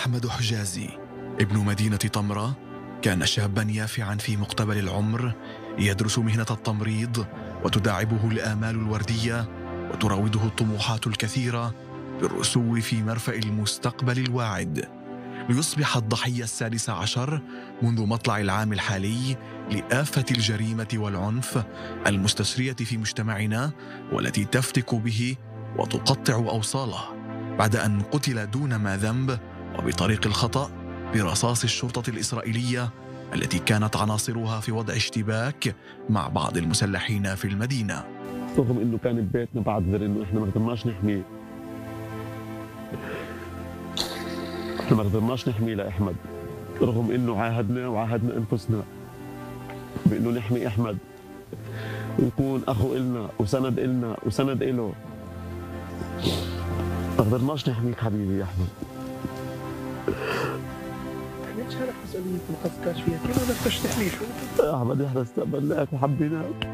أحمد حجازي ابن مدينة طمرة كان شابا يافعا في مقتبل العمر، يدرس مهنة التمريض وتداعبه الآمال الوردية وتراوده الطموحات الكثيرة بالرسو في مرفأ المستقبل الواعد، ليصبح الضحية السادس عشر منذ مطلع العام الحالي لآفة الجريمة والعنف المستسرية في مجتمعنا، والتي تفتك به وتقطع أوصاله بعد أن قتل دون ما ذنب وبطريق الخطأ برصاص الشرطة الإسرائيلية التي كانت عناصرها في وضع اشتباك مع بعض المسلحين في المدينة. رغم انه كان ببيتنا بعتذر انه احنا ما قدرناش نحميه، احنا ما قدرناش نحميه لأحمد، رغم انه وعاهدنا انفسنا بانه نحمي احمد ويكون اخو النا وسند النا وسند اله. ما قدرناش نحميك حبيبي يا احمد. ليش هلا مسؤولية ما قصدكاش فيها؟ كيف ما بدكش تحميه؟ شو؟ يا احمد احنا استقبلناك وحبيناك.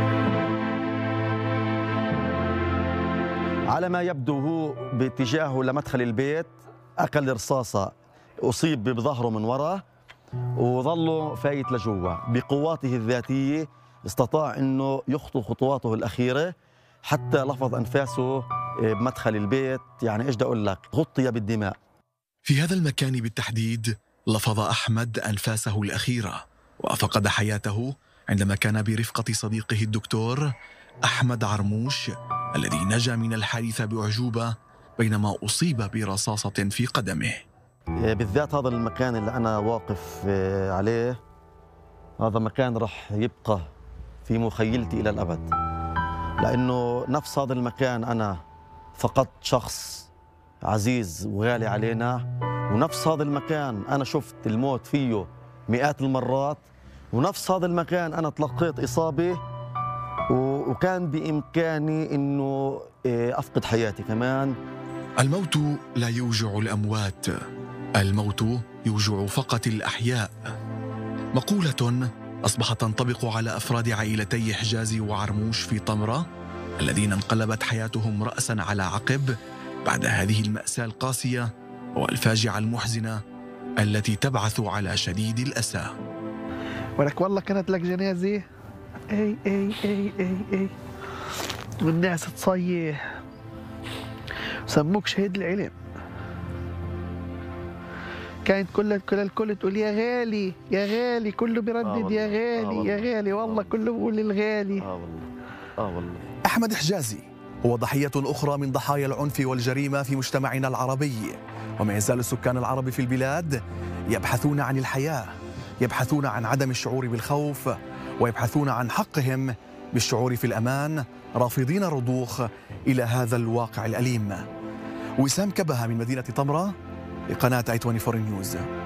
على ما يبدو هو باتجاهه لمدخل البيت أكل رصاصة، أصيب بظهره من وراء وظل فايت لجوا. بقواته الذاتية استطاع أنه يخطو خطواته الأخيرة حتى لفظ أنفاسه بمدخل البيت. يعني إيش بدي أقول لك، غطي بالدماء. في هذا المكان بالتحديد لفظ أحمد أنفاسه الأخيرة وفقد حياته عندما كان برفقة صديقه الدكتور أحمد عرموش الذي نجا من الحادثة بأعجوبة بينما أصيب برصاصة في قدمه. بالذات هذا المكان اللي أنا واقف عليه، هذا مكان رح يبقى في مخيلتي إلى الأبد، لأنه نفس هذا المكان أنا فقدت شخص عزيز وغالي علينا، ونفس هذا المكان أنا شفت الموت فيه مئات المرات، ونفس هذا المكان أنا تلقيت إصابة وكان بإمكاني أنه أفقد حياتي كمان. الموت لا يوجع الأموات، الموت يوجع فقط الأحياء. مقولة أصبحت تنطبق على أفراد عائلتي حجازي وعرموش في طمرة الذين انقلبت حياتهم رأسا على عقب بعد هذه المأساة القاسية والفاجعة المحزنة التي تبعث على شديد الأسى. ولك والله كانت لك جنازة اي اي اي اي اي والناس تصيح سموك شهيد العلم. كانت كل تقول يا غالي يا غالي، كله بيردد يا غالي يا غالي، والله كله بيقول الغالي. والله أحمد حجازي هو ضحية أخرى من ضحايا العنف والجريمة في مجتمعنا العربي، وما يزال السكان العرب في البلاد يبحثون عن الحياة، يبحثون عن عدم الشعور بالخوف، ويبحثون عن حقهم بالشعور في الأمان، رافضين الرضوخ إلى هذا الواقع الأليم. وسام كبهة من مدينة طمرة لقناة i24 نيوز.